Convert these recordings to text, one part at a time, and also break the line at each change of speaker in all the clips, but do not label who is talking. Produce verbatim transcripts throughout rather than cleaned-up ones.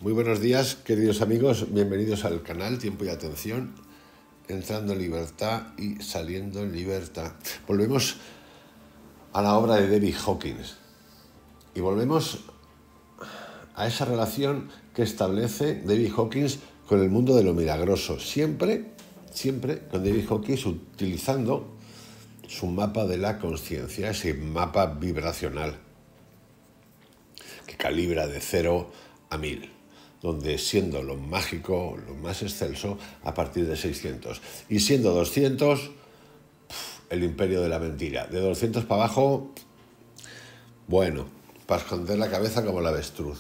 Muy buenos días, queridos amigos, bienvenidos al canal Tiempo y Atención, entrando en libertad y saliendo en libertad. Volvemos a la obra de David Hawkins y volvemos a esa relación que establece David Hawkins con el mundo de lo milagroso, siempre, siempre con David Hawkins utilizando su mapa de la consciencia, ese mapa vibracional que calibra de cero a mil. Donde siendo lo mágico, lo más excelso, a partir de seiscientos. Y siendo doscientos, el imperio de la mentira. De doscientos para abajo, bueno, para esconder la cabeza como la avestruz.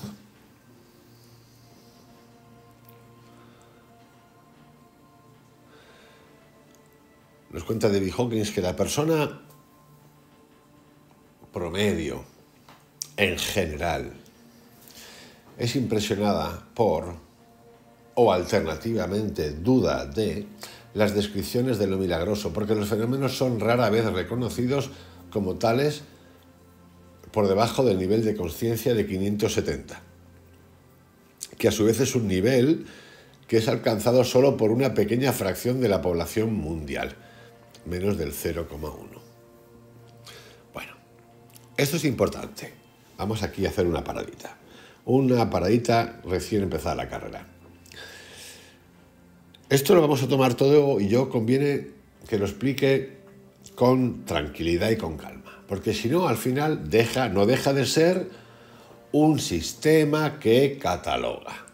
Nos cuenta David Hawkins que la persona promedio, en general, es impresionada por, o alternativamente duda de, las descripciones de lo milagroso, porque los fenómenos son rara vez reconocidos como tales por debajo del nivel de conciencia de quinientos setenta, que a su vez es un nivel que es alcanzado solo por una pequeña fracción de la población mundial, menos del cero coma uno. Bueno, esto es importante. Vamos aquí a hacer una paradita. Una paradita recién empezada la carrera. Esto lo vamos a tomar todo y yo conviene que lo explique con tranquilidad y con calma, porque si no, al final deja, no deja de ser un sistema que cataloga,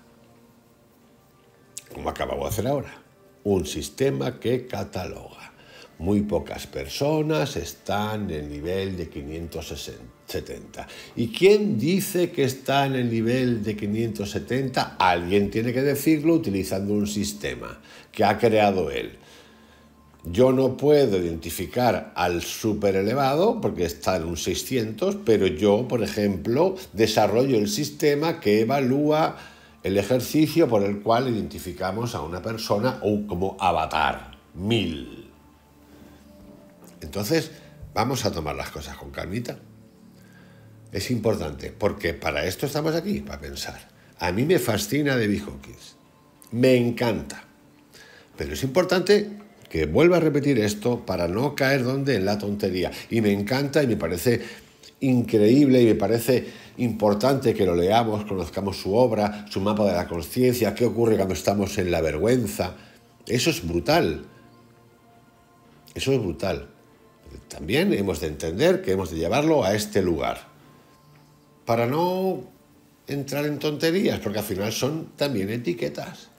como acabo de hacer ahora, un sistema que cataloga. Muy pocas personas están en el nivel de quinientos setenta. ¿Y quién dice que está en el nivel de quinientos setenta? Alguien tiene que decirlo utilizando un sistema que ha creado él. Yo no puedo identificar al súper elevado porque está en un seiscientos, pero yo, por ejemplo, desarrollo el sistema que evalúa el ejercicio por el cual identificamos a una persona o como avatar, mil. Entonces, vamos a tomar las cosas con calmita. Es importante, porque para esto estamos aquí, para pensar. A mí me fascina David Hawkins, me encanta. Pero es importante que vuelva a repetir esto para no caer donde en la tontería. Y me encanta y me parece increíble y me parece importante que lo leamos, conozcamos su obra, su mapa de la consciencia, qué ocurre cuando estamos en la vergüenza. Eso es brutal. Eso es brutal. También hemos de entender que hemos de llevarlo a este lugar para no entrar en tonterías, porque al final son también etiquetas.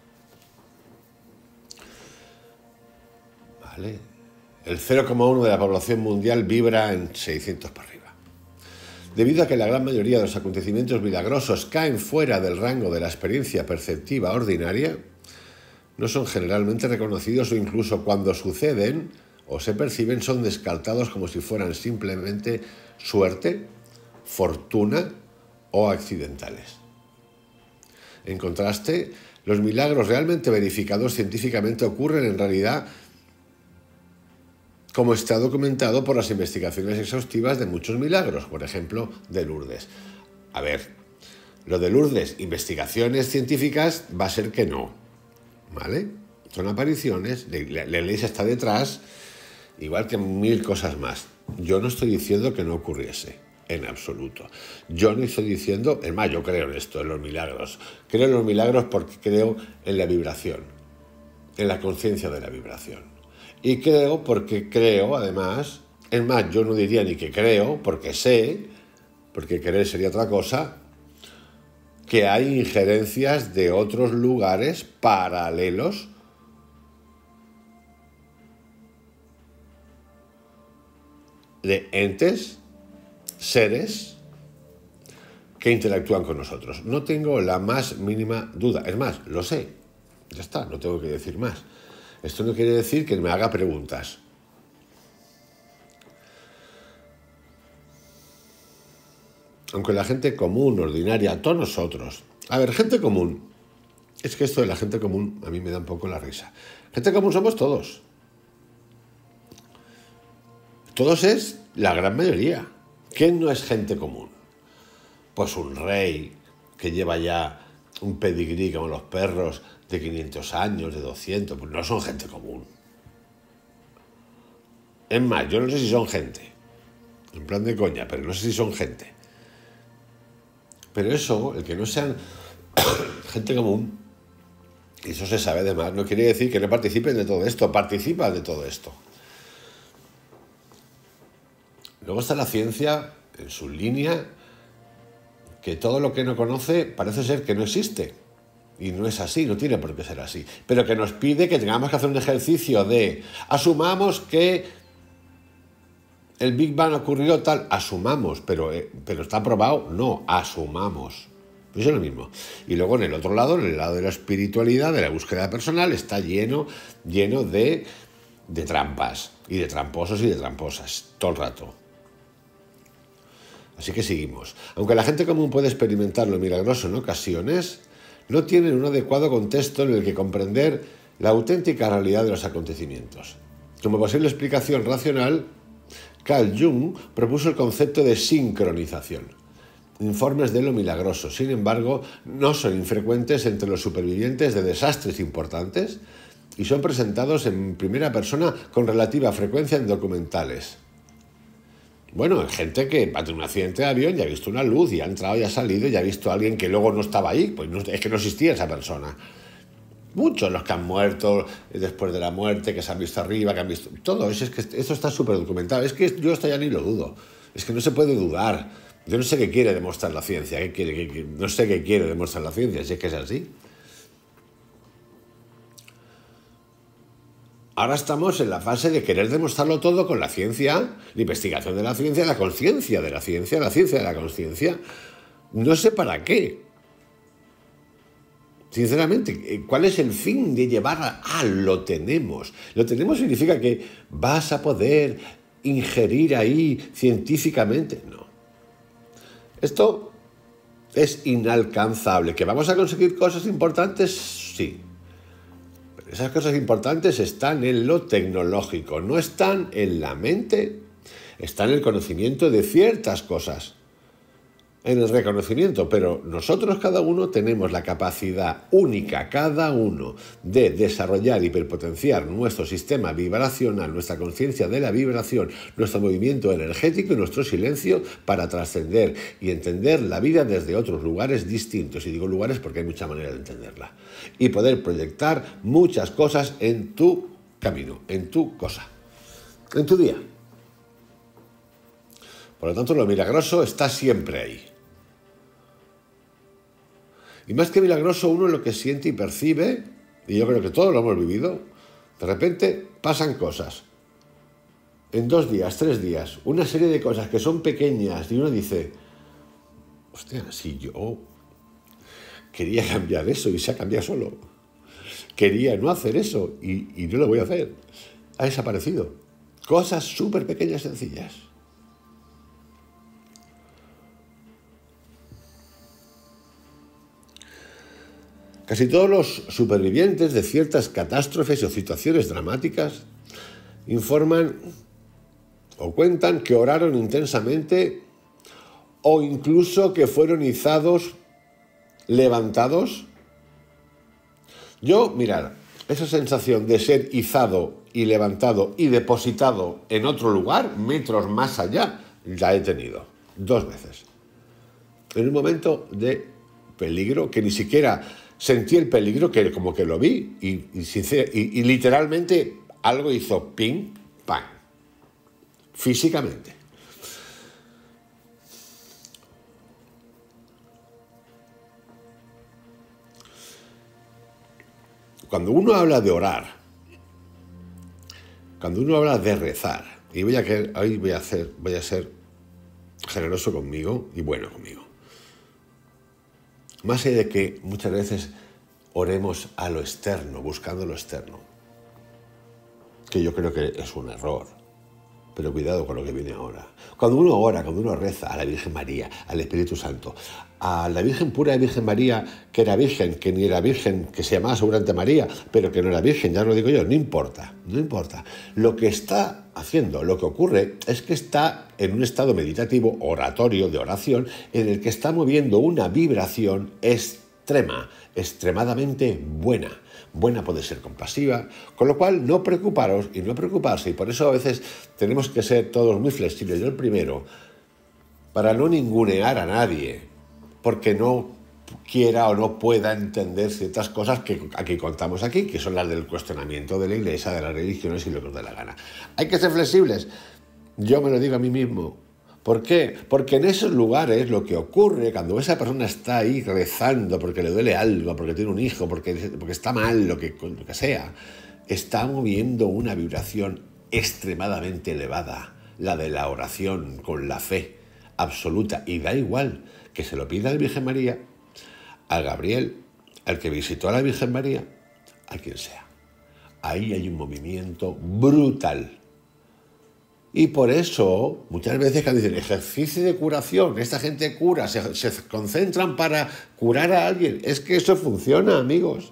¿Vale? El cero coma uno de la población mundial vibra en seiscientos para arriba. Debido a que la gran mayoría de los acontecimientos milagrosos caen fuera del rango de la experiencia perceptiva ordinaria, no son generalmente reconocidos o incluso cuando suceden o se perciben son descartados como si fueran simplemente suerte, fortuna o accidentales. En contraste, los milagros realmente verificados científicamente ocurren en realidad, como está documentado por las investigaciones exhaustivas de muchos milagros, por ejemplo, de Lourdes. A ver, lo de Lourdes, investigaciones científicas, va a ser que no, ¿vale? Son apariciones, la, la iglesia está detrás, igual que mil cosas más. Yo no estoy diciendo que no ocurriese, en absoluto. Yo no estoy diciendo, es más, yo creo en esto, en los milagros. Creo en los milagros porque creo en la vibración, en la conciencia de la vibración. Y creo porque creo, además, es más, yo no diría ni que creo, porque sé, porque creer sería otra cosa, que hay injerencias de otros lugares paralelos de entes, seres que interactúan con nosotros. No tengo la más mínima duda. Es más, lo sé. Ya está, no tengo que decir más. Esto no quiere decir que me haga preguntas. Aunque la gente común, ordinaria, todos nosotros. A ver, gente común. Es que esto de la gente común a mí me da un poco la risa. Gente común somos todos. Todos es la gran mayoría. ¿Quién no es gente común? Pues un rey que lleva ya un pedigrí como los perros de quinientos años, de doscientos, pues no son gente común. Es más, yo no sé si son gente, en plan de coña, pero no sé si son gente. Pero eso, el que no sean gente común, y eso se sabe además, no quiere decir que no participen de todo esto, participan de todo esto. Luego está la ciencia en su línea, que todo lo que no conoce parece ser que no existe. Y no es así, no tiene por qué ser así. Pero que nos pide que tengamos que hacer un ejercicio de asumamos que el Big Bang ocurrió tal, asumamos, pero, eh, pero está probado, no, asumamos. Pues es lo mismo. Y luego en el otro lado, en el lado de la espiritualidad, de la búsqueda personal, está lleno, lleno de, de trampas, y de tramposos y de tramposas, todo el rato. Así que seguimos. Aunque la gente común puede experimentar lo milagroso en ocasiones, no tienen un adecuado contexto en el que comprender la auténtica realidad de los acontecimientos. Como posible explicación racional, Carl Jung propuso el concepto de sincronización. Informes de lo milagroso, sin embargo, no son infrecuentes entre los supervivientes de desastres importantes y son presentados en primera persona con relativa frecuencia en documentales. Bueno, hay gente que ha tenido un accidente de avión y ha visto una luz y ha entrado y ha salido y ha visto a alguien que luego no estaba ahí, pues no, es que no existía esa persona. Muchos los que han muerto después de la muerte, que se han visto arriba, que han visto... Todo eso, es que eso está súper documentado. Es que yo esto ya ni lo dudo. Es que no se puede dudar. Yo no sé qué quiere demostrar la ciencia. ¿Qué quiere, qué, qué, no sé qué quiere demostrar la ciencia, si es que es así. Ahora estamos en la fase de querer demostrarlo todo con la ciencia, la investigación de la ciencia, la conciencia de la ciencia, la ciencia de la conciencia. No sé para qué. Sinceramente, ¿cuál es el fin de llevar a... Ah, lo tenemos. Lo tenemos significa que vas a poder ingerir ahí científicamente. No. Esto es inalcanzable. ¿Que vamos a conseguir cosas importantes? Sí. Pero esas cosas importantes están en lo tecnológico, no están en la mente, están en el conocimiento de ciertas cosas. En el reconocimiento, pero nosotros cada uno tenemos la capacidad única, cada uno, de desarrollar y hiperpotenciar nuestro sistema vibracional, nuestra conciencia de la vibración, nuestro movimiento energético y nuestro silencio para trascender y entender la vida desde otros lugares distintos. Y digo lugares porque hay mucha manera de entenderla. Y poder proyectar muchas cosas en tu camino, en tu cosa, en tu día. Por lo tanto, lo milagroso está siempre ahí. Y más que milagroso, uno lo que siente y percibe, y yo creo que todos lo hemos vivido, de repente pasan cosas. En dos días, tres días, una serie de cosas que son pequeñas, y uno dice, hostia, si yo quería cambiar eso y se ha cambiado solo. Quería no hacer eso y, y no lo voy a hacer. Ha desaparecido. Cosas súper pequeñas, sencillas. Casi todos los supervivientes de ciertas catástrofes o situaciones dramáticas informan o cuentan que oraron intensamente o incluso que fueron izados, levantados. Yo, mirad, esa sensación de ser izado y levantado y depositado en otro lugar, metros más allá, la he tenido dos veces. En un momento de peligro que ni siquiera... Sentí el peligro, que como que lo vi, y, y, sincer, y, y literalmente algo hizo ping, pam, físicamente. Cuando uno habla de orar, cuando uno habla de rezar, y voy a, hoy voy a, hacer, voy a ser generoso conmigo y bueno conmigo. Más allá de que muchas veces oremos a lo externo, buscando lo externo, que yo creo que es un error, pero cuidado con lo que viene ahora. Cuando uno ora, cuando uno reza a la Virgen María, al Espíritu Santo, a la Virgen pura de Virgen María, que era virgen, que ni era virgen, que se llamaba seguramente María, pero que no era virgen, ya lo digo yo, no importa, no importa. Lo que está haciendo, lo que ocurre es que está en un estado meditativo, oratorio, de oración, en el que está moviendo una vibración externa. extrema, extremadamente buena. Buena puede ser compasiva, con lo cual no preocuparos y no preocuparse, y por eso a veces tenemos que ser todos muy flexibles. Yo el primero, para no ningunear a nadie, porque no quiera o no pueda entender ciertas cosas que aquí contamos aquí, que son las del cuestionamiento de la Iglesia, de las religiones y lo que os dé la gana. Hay que ser flexibles. Yo me lo digo a mí mismo. ¿Por qué? Porque en esos lugares lo que ocurre cuando esa persona está ahí rezando porque le duele algo, porque tiene un hijo, porque, porque está mal, lo que, lo que sea, está moviendo una vibración extremadamente elevada, la de la oración con la fe absoluta. Y da igual que se lo pida a la Virgen María, a Gabriel, al que visitó a la Virgen María, a quien sea. Ahí hay un movimiento brutal. Y por eso, muchas veces cuando dicen ejercicio de curación, esta gente cura, se, se concentran para curar a alguien. Es que eso funciona, amigos.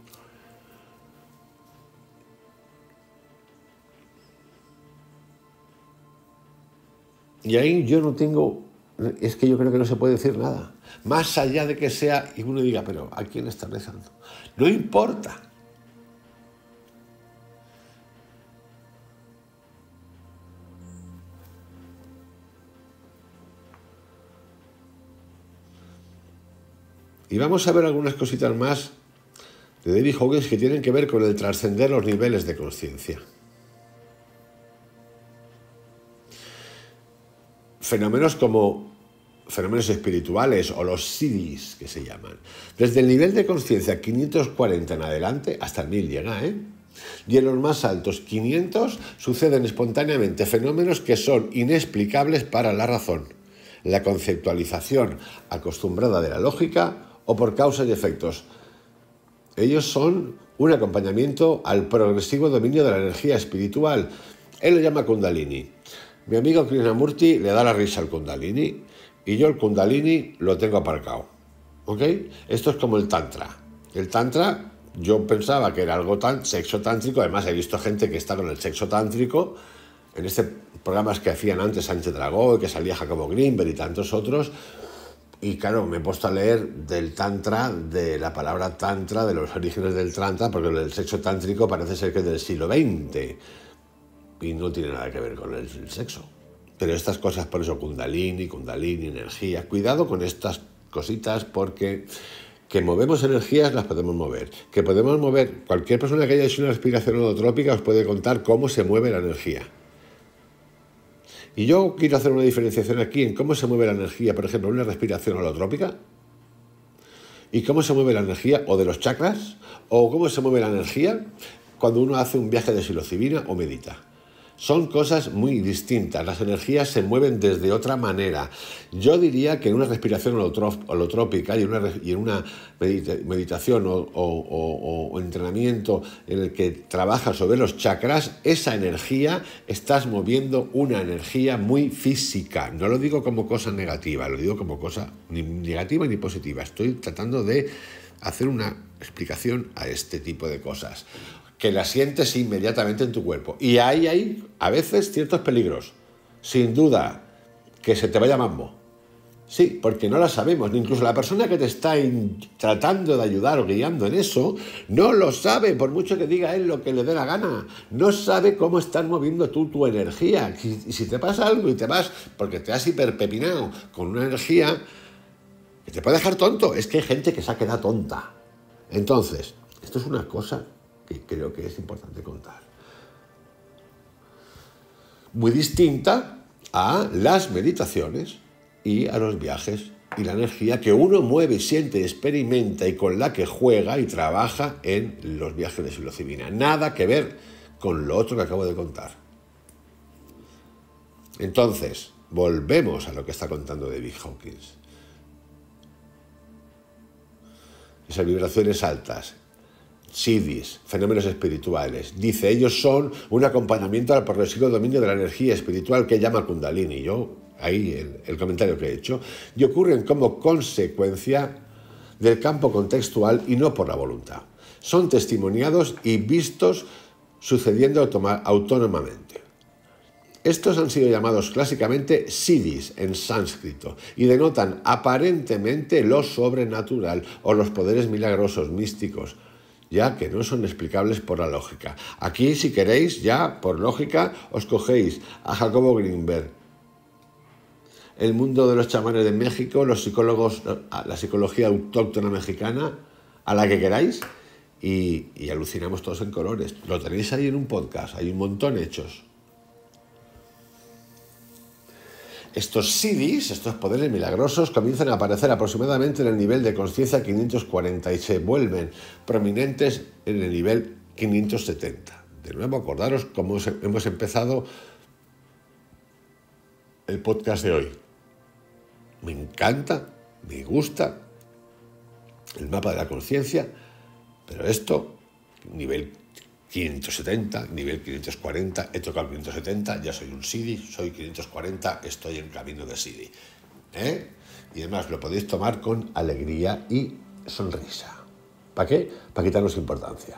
Y ahí yo no tengo, es que yo creo que no se puede decir nada. Más allá de que sea, y uno diga, pero ¿a quién está rezando? No importa. Y vamos a ver algunas cositas más de David Hawkins que tienen que ver con el trascender los niveles de conciencia. Fenómenos como fenómenos espirituales o los siddhis que se llaman. Desde el nivel de conciencia quinientos cuarenta en adelante, hasta el mil llega, ¿eh? Y en los más altos, quinientos, suceden espontáneamente fenómenos que son inexplicables para la razón, la conceptualización acostumbrada de la lógica o por causas y efectos. Ellos son un acompañamiento al progresivo dominio de la energía espiritual. Él lo llama Kundalini. Mi amigo Krishnamurti le da la risa al Kundalini y yo el Kundalini lo tengo aparcado. ¿Ok? Esto es como el Tantra. El Tantra, yo pensaba que era algo tan sexo tántrico. Además, he visto gente que está con el sexo tántrico en este programas que hacían antes Sánchez Dragó y que salía Jacobo Greenberg y tantos otros. Y claro, me he puesto a leer del Tantra, de la palabra Tantra, de los orígenes del Tantra, porque el sexo tántrico parece ser que es del siglo veinte y no tiene nada que ver con el sexo. Pero estas cosas, por eso Kundalini, Kundalini, energía. Cuidado con estas cositas porque que movemos energías las podemos mover. Que podemos mover, cualquier persona que haya hecho una respiración holotrópica os puede contar cómo se mueve la energía. Y yo quiero hacer una diferenciación aquí en cómo se mueve la energía, por ejemplo, una respiración holotrópica, y cómo se mueve la energía, o de los chakras, o cómo se mueve la energía cuando uno hace un viaje de psilocibina o medita. Son cosas muy distintas, las energías se mueven desde otra manera. Yo diría que en una respiración holotrópica y en una, y en una meditación o, o, o, o entrenamiento en el que trabajas sobre los chakras, esa energía, estás moviendo una energía muy física. No lo digo como cosa negativa, lo digo como cosa ni negativa ni positiva. Estoy tratando de hacer una explicación a este tipo de cosas, que la sientes inmediatamente en tu cuerpo. Y ahí hay, a veces, ciertos peligros. Sin duda, que se te vaya mambo. Sí, porque no la sabemos. Incluso la persona que te está tratando de ayudar o guiando en eso, no lo sabe, por mucho que diga él lo que le dé la gana. No sabe cómo estás moviendo tú tu energía. Y si te pasa algo y te vas, porque te has hiperpepinado con una energía que te puede dejar tonto. Es que hay gente que se ha quedado tonta. Entonces, esto es una cosa que creo que es importante contar. Muy distinta a las meditaciones y a los viajes y la energía que uno mueve, siente, experimenta y con la que juega y trabaja en los viajes de psilocibina. Nada que ver con lo otro que acabo de contar. Entonces, volvemos a lo que está contando David Hawkins. Esas vibraciones altas, siddhis, fenómenos espirituales. Dice, ellos son un acompañamiento al progresivo dominio de la energía espiritual que llama Kundalini. Yo, ahí el, el comentario que he hecho, y ocurren como consecuencia del campo contextual y no por la voluntad. Son testimoniados y vistos sucediendo autónomamente. Estos han sido llamados clásicamente siddhis en sánscrito y denotan aparentemente lo sobrenatural o los poderes milagrosos místicos, ya que no son explicables por la lógica. Aquí, si queréis, ya por lógica, os cogéis a Jacobo Greenberg, el mundo de los chamanes de México, los psicólogos, la psicología autóctona mexicana, a la que queráis, y, y alucinamos todos en colores. Lo tenéis ahí en un podcast, hay un montón hechos. Estos siddhis, estos poderes milagrosos, comienzan a aparecer aproximadamente en el nivel de conciencia quinientos cuarenta y se vuelven prominentes en el nivel quinientos setenta. De nuevo, acordaros cómo hemos empezado el podcast de hoy. Me encanta, me gusta el mapa de la conciencia, pero esto, nivel quinientos setenta, nivel quinientos cuarenta, he tocado quinientos setenta, ya soy un siddhi, soy quinientos cuarenta, estoy en camino de siddhi. ¿Eh? Y además lo podéis tomar con alegría y sonrisa. ¿Para qué? Para quitarnos importancia.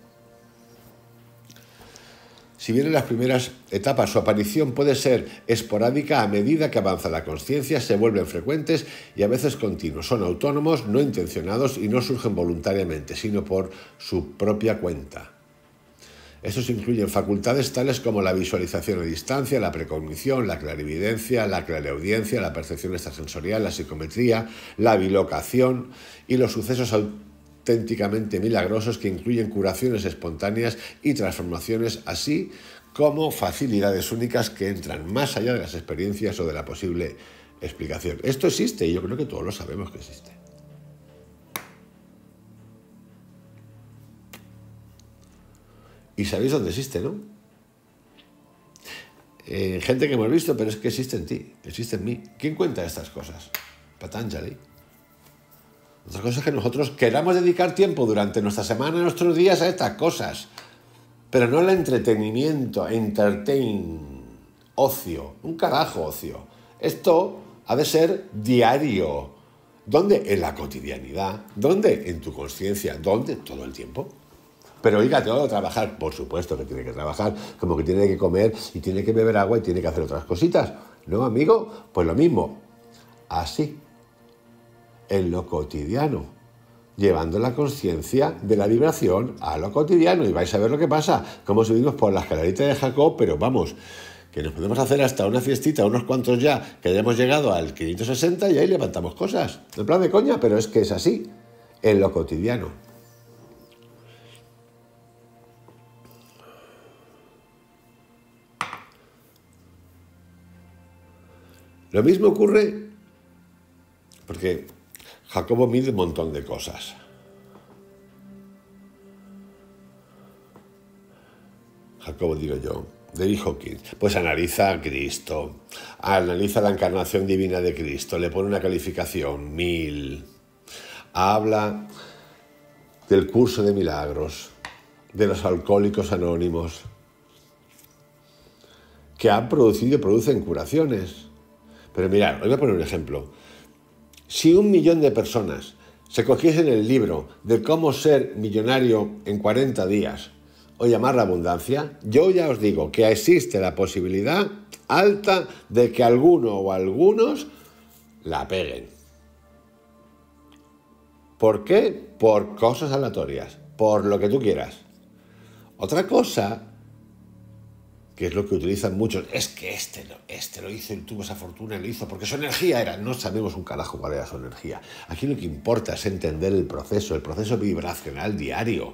Si bien en las primeras etapas su aparición puede ser esporádica, a medida que avanza la conciencia se vuelven frecuentes y a veces continuos. Son autónomos, no intencionados y no surgen voluntariamente, sino por su propia cuenta. Estos incluyen facultades tales como la visualización a distancia, la precognición, la clarividencia, la clareaudiencia, la percepción extrasensorial, la psicometría, la bilocación y los sucesos auténticamente milagrosos que incluyen curaciones espontáneas y transformaciones, así como facilidades únicas que entran más allá de las experiencias o de la posible explicación. Esto existe y yo creo que todos lo sabemos que existe. Y sabéis dónde existe, ¿no? Eh, gente que hemos visto, pero es que existe en ti, existe en mí. ¿Quién cuenta estas cosas? Patanjali. Otra cosa es que nosotros queramos dedicar tiempo durante nuestra semana, nuestros días a estas cosas, pero no al entretenimiento, entertain, ocio, un carajo ocio. Esto ha de ser diario. ¿Dónde? En la cotidianidad. ¿Dónde? En tu conciencia. ¿Dónde? Todo el tiempo. Pero oiga, tengo que trabajar, por supuesto que tiene que trabajar, como que tiene que comer y tiene que beber agua y tiene que hacer otras cositas. ¿No, amigo? Pues lo mismo. Así, en lo cotidiano, llevando la conciencia de la vibración a lo cotidiano y vais a ver lo que pasa, cómo subimos por la escalerita de Jacob, pero vamos, que nos podemos hacer hasta una fiestita, unos cuantos ya, que hayamos llegado al quinientos sesenta y ahí levantamos cosas. En plan de coña, pero es que es así, en lo cotidiano. Lo mismo ocurre porque Jacobo mide un montón de cosas. Jacobo, digo yo, David Hawkins, pues analiza a Cristo, analiza la encarnación divina de Cristo, le pone una calificación, mil, habla del curso de milagros, de los alcohólicos anónimos, que han producido y producen curaciones. Pero mirad, os voy a poner un ejemplo. Si un millón de personas se cogiesen el libro de cómo ser millonario en cuarenta días o llamar la abundancia, yo ya os digo que existe la posibilidad alta de que alguno o algunos la peguen. ¿Por qué? Por cosas aleatorias, por lo que tú quieras. Otra cosa, que es lo que utilizan muchos, es que este lo, este lo hizo y tuvo esa fortuna y lo hizo porque su energía era, no sabemos un carajo cuál era su energía. Aquí lo que importa es entender el proceso, el proceso vibracional diario.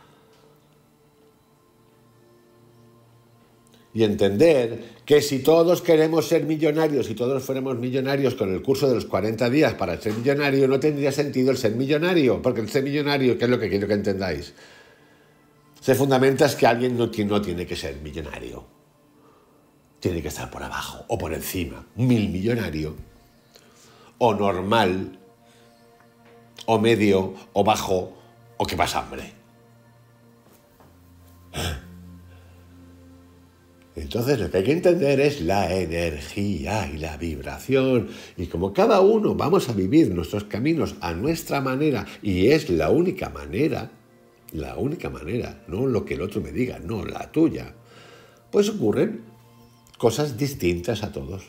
Y entender que si todos queremos ser millonarios y todos fuéramos millonarios con el curso de los cuarenta días para ser millonario, no tendría sentido el ser millonario, porque el ser millonario, ¿qué es lo que quiero que entendáis? Se fundamenta es que alguien no, no tiene que ser millonario. Tiene que estar por abajo o por encima. Mil millonario. O normal. O medio. O bajo. O que pasa hambre. Entonces lo que hay que entender es la energía y la vibración. Y como cada uno vamos a vivir nuestros caminos a nuestra manera, y es la única manera, la única manera, no lo que el otro me diga, no la tuya, pues ocurren cosas distintas a todos.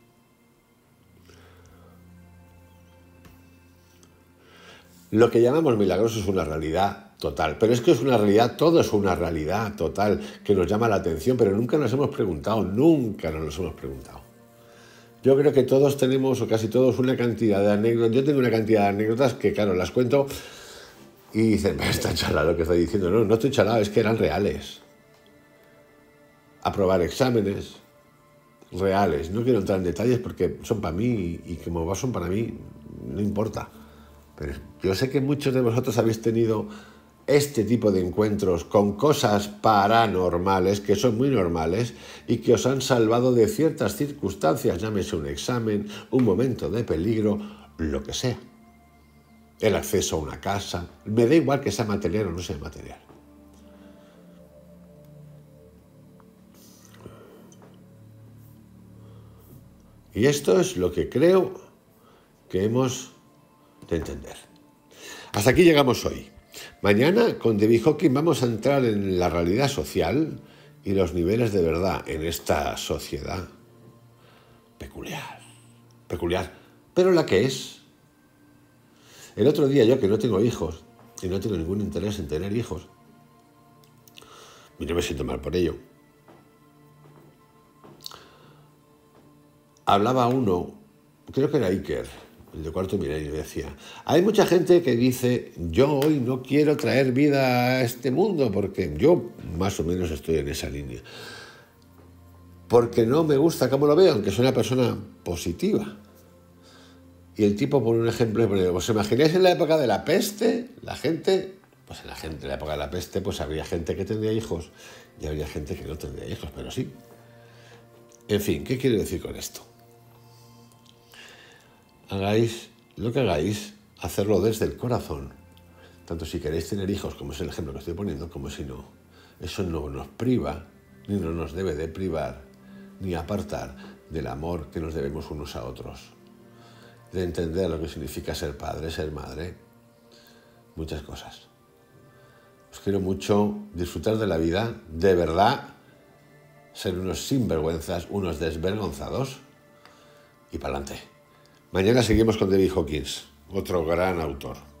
Lo que llamamos milagroso es una realidad total, pero es que es una realidad, todo es una realidad total que nos llama la atención, pero nunca nos hemos preguntado, nunca nos los hemos preguntado. Yo creo que todos tenemos, o casi todos, una cantidad de anécdotas. Yo tengo una cantidad de anécdotas que, claro, las cuento y dicen, está chalado lo que estoy diciendo. No, no estoy chalado, es que eran reales. Aprobar exámenes reales. No quiero entrar en detalles porque son para mí y como son para mí, no importa. Pero yo sé que muchos de vosotros habéis tenido este tipo de encuentros con cosas paranormales, que son muy normales y que os han salvado de ciertas circunstancias, llámese un examen, un momento de peligro, lo que sea. El acceso a una casa, me da igual que sea material o no sea material. Y esto es lo que creo que hemos de entender. Hasta aquí llegamos hoy. Mañana con David Hawkins vamos a entrar en la realidad social y los niveles de verdad en esta sociedad peculiar, peculiar, pero la que es. El otro día yo que no tengo hijos y no tengo ningún interés en tener hijos, y no me siento mal por ello, hablaba uno, creo que era Iker, el de Cuarto Milenio, decía, hay mucha gente que dice, yo hoy no quiero traer vida a este mundo, porque yo más o menos estoy en esa línea, porque no me gusta cómo lo veo, aunque soy una persona positiva. Y el tipo pone un ejemplo, ¿os imagináis en la época de la peste? La gente, pues en la, gente, en la época de la peste, pues habría gente que tendría hijos y habría gente que no tendría hijos, pero sí. En fin, ¿qué quiero decir con esto? Hagáis lo que hagáis, hacerlo desde el corazón. Tanto si queréis tener hijos, como es el ejemplo que estoy poniendo, como si no. Eso no nos priva, ni no nos debe de privar, ni apartar del amor que nos debemos unos a otros. De entender lo que significa ser padre, ser madre. Muchas cosas. Os quiero mucho, disfrutar de la vida, de verdad, ser unos sinvergüenzas, unos desvergonzados y para adelante. Mañana seguimos con David Hawkins, otro gran autor.